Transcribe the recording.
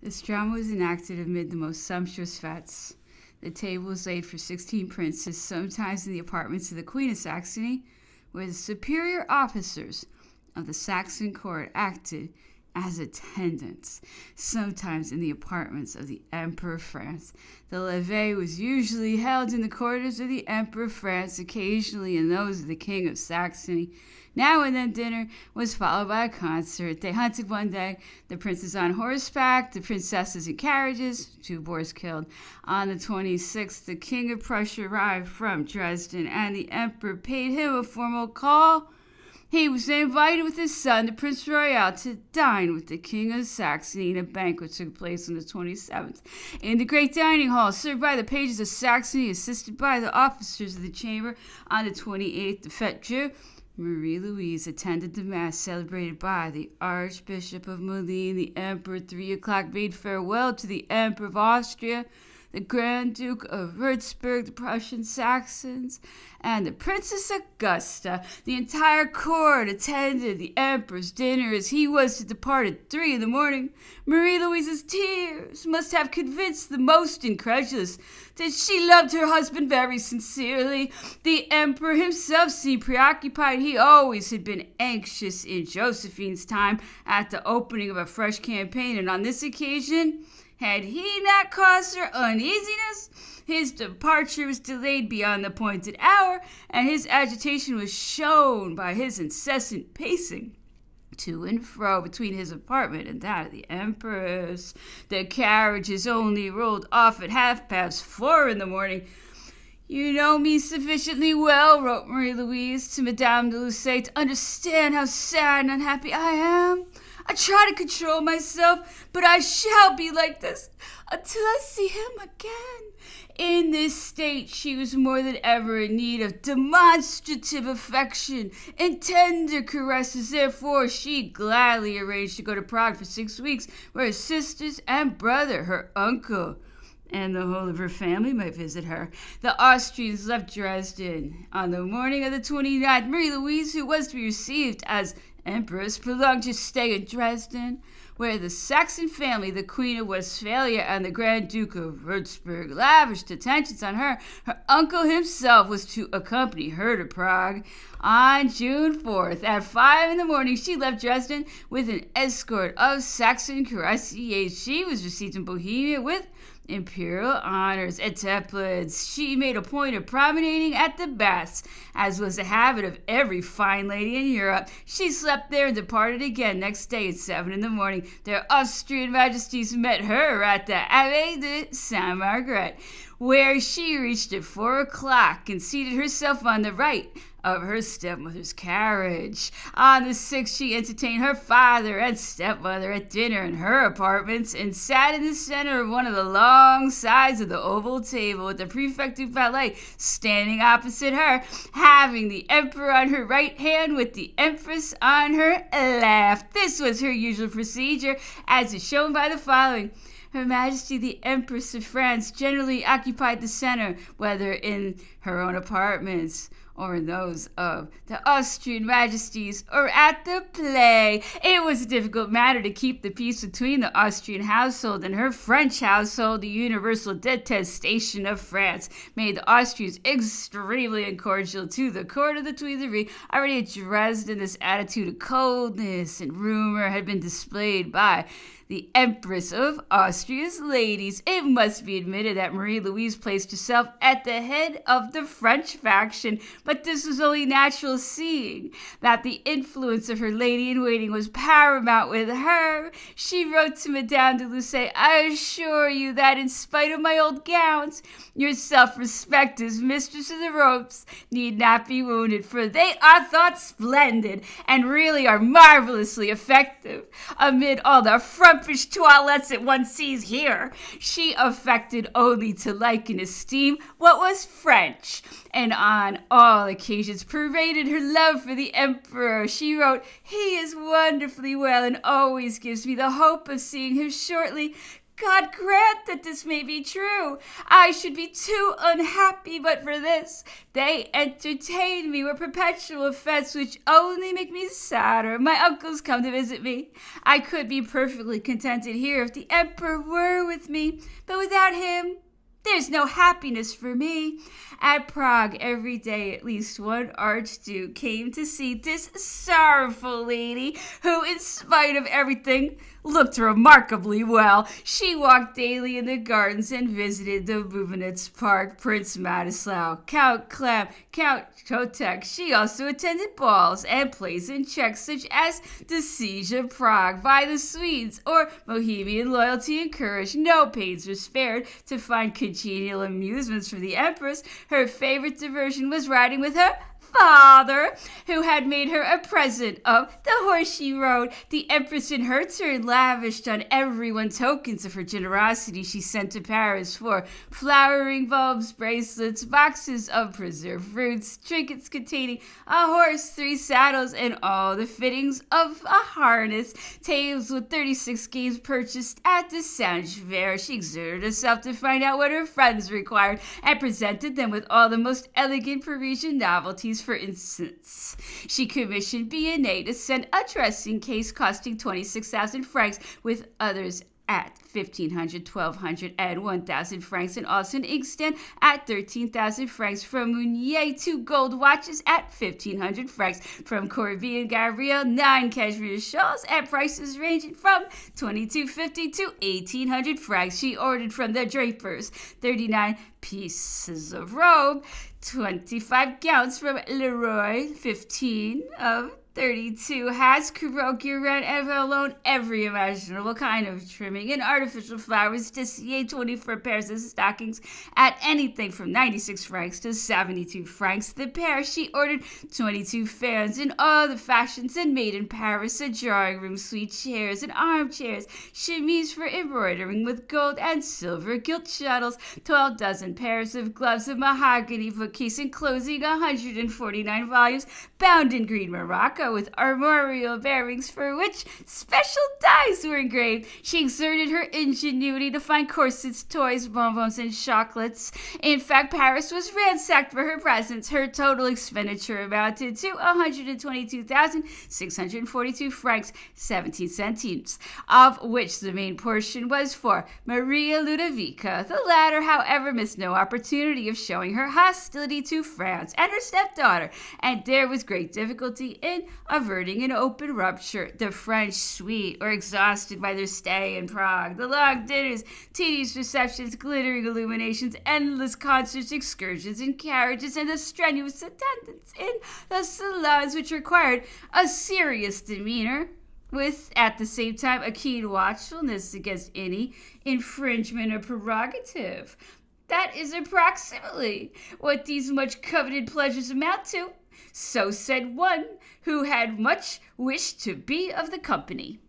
This drama was enacted amid the most sumptuous fetes. The table was laid for 16 princes, sometimes in the apartments of the Queen of Saxony, where the superior officers of the Saxon court acted as attendants, sometimes in the apartments of the Emperor of France. The levee was usually held in the quarters of the Emperor of France, occasionally in those of the King of Saxony. Now and then dinner was followed by a concert. They hunted one day, the princes on horseback, the princesses in carriages, 2 boars killed. On the 26th, the King of Prussia arrived from Dresden, and the Emperor paid him a formal call. He was invited with his son, the Prince Royal, to dine with the King of Saxony, and a banquet took place on the 27th. In the great dining hall, served by the pages of Saxony, assisted by the officers of the chamber, on the 28th, the fete drew. Marie-Louise attended the mass celebrated by the Archbishop of Moulins. The Emperor at 3 o'clock bade farewell to the Emperor of Austria, the Grand Duke of Würzburg, the Prussian Saxons, and the Princess Augusta. The entire court attended the Emperor's dinner as he was to depart at 3 in the morning. Marie-Louise's tears must have convinced the most incredulous that she loved her husband very sincerely. The Emperor himself seemed preoccupied. He always had been anxious in Josephine's time at the opening of a fresh campaign, and on this occasion, had he not caused her uneasiness? His departure was delayed beyond the appointed hour, and his agitation was shown by his incessant pacing to and fro between his apartment and that of the Empress. The carriages only rolled off at 4:30 in the morning. "You know me sufficiently well," wrote Marie-Louise to Madame de Lussay, "to understand how sad and unhappy I am. I try to control myself, but I shall be like this until I see him again." In this state, she was more than ever in need of demonstrative affection and tender caresses. Therefore, she gladly arranged to go to Prague for 6 weeks, where her sisters and brother, her uncle, and the whole of her family might visit her. The Austrians left Dresden on the morning of the 29th. Marie-Louise, who was to be received as Empress, prolonged her stay in Dresden, where the Saxon family, the Queen of Westphalia, and the Grand Duke of Würzburg lavished attentions on her. Her uncle himself was to accompany her to Prague. On June 4th, at 5 in the morning, she left Dresden with an escort of Saxon cuirassiers. She was received in Bohemia with imperial honors. At Teplitz, she made a point of promenading at the baths, as was the habit of every fine lady in Europe. She slept there and departed again next day at 7 in the morning. Their Austrian Majesties met her at the Abbaye de Saint-Margaret, where she reached at 4 o'clock and seated herself on the right of her stepmother's carriage. On the 6th, she entertained her father and stepmother at dinner in her apartments and sat in the center of one of the long sides of the oval table, with the prefect du palais standing opposite her, having the emperor on her right hand with the empress on her left. This was her usual procedure, as is shown by the following. Her Majesty the Empress of France generally occupied the center, whether in her own apartments or in those of the Austrian Majesties, or at the play. It was a difficult matter to keep the peace between the Austrian household and her French household. The universal detestation of France made the Austrians extremely incordial to the court of the Tuileries. Already at Dresden, this attitude of coldness and rumor had been displayed by the Empress of Austria's ladies. It must be admitted that Marie-Louise placed herself at the head of the French faction, but this was only natural, seeing that the influence of her lady-in-waiting was paramount with her. She wrote to Madame de Lussay, "I assure you that in spite of my old gowns, your self-respect as mistress of the ropes need not be wounded, for they are thought splendid and really are marvelously effective. Amid all the frumpish toilettes that one sees here, she affected only to like and esteem what was French, and on all occasions paraded her love for the emperor." She wrote, "He is wonderfully well and always gives me the hope of seeing him shortly. God grant that this may be true. I should be too unhappy but for this. They entertain me with perpetual fetes which only make me sadder. My uncles come to visit me. I could be perfectly contented here if the emperor were with me, but without him, there's no happiness for me. At Prague, every day at least one archduke came to see this sorrowful lady, who, in spite of everything, looked remarkably well. She walked daily in the gardens and visited the Bubenitz Park, Prince Madislaw, Count Clem, Count Kotek. She also attended balls and plays in Czech, such as the Siege of Prague by the Swedes, or Bohemian loyalty and courage. No pains were spared to find congenial amusements for the Empress. Her favorite diversion was riding with her father, who had made her a present of the horse she rode. The Empress in her turn lavished on everyone tokens of her generosity. She sent to Paris for flowering bulbs, bracelets, boxes of preserved fruits, trinkets containing a horse, 3 saddles, and all the fittings of a harness. Tables with 36 games purchased at the Saint-Gervais. She exerted herself to find out what her friends required and presented them with all the most elegant Parisian novelties. For instance, she commissioned B&A to send a dressing case costing 26,000 francs, with others at 1,500, 1,200, and 1,000 francs, and also an inkstand at 13,000 francs. From Mounier, 2 gold watches at 1,500 francs. From Corby and Gabriel, 9 cashmere shawls at prices ranging from 2,250 to 1,800 francs. She ordered from the drapers 39 pieces of robe, 25 gowns from Leroy, 15 of 32 hats, Courreau, Guerin, and Vallone, every imaginable kind of trimming, and artificial flowers, Tessier, 24 pairs of stockings at anything from 96 francs to 72 francs the pair. She ordered 22 fans in all the fashions and made in Paris a drawing room suite, chairs and armchairs, chemise for embroidering with gold and silver gilt shuttles, 12 dozen pairs of gloves, of mahogany bookcase enclosing 149 volumes, bound in green Morocco, with armorial bearings for which special dies were engraved. She exerted her ingenuity to find corsets, toys, bonbons, and chocolates. In fact, Paris was ransacked for her presents. Her total expenditure amounted to 122,642 francs, 17 centimes, of which the main portion was for Maria Ludovica. The latter, however, missed no opportunity of showing her hostility to France and her stepdaughter, and there was great difficulty in averting an open rupture. The French, sweet or exhausted by their stay in Prague, the long dinners, tedious receptions, glittering illuminations, endless concerts, excursions in carriages, and the strenuous attendance in the salons, which required a serious demeanor, with, at the same time, a keen watchfulness against any infringement of prerogative. That is approximately what these much coveted pleasures amount to. So said one who had much wished to be of the company.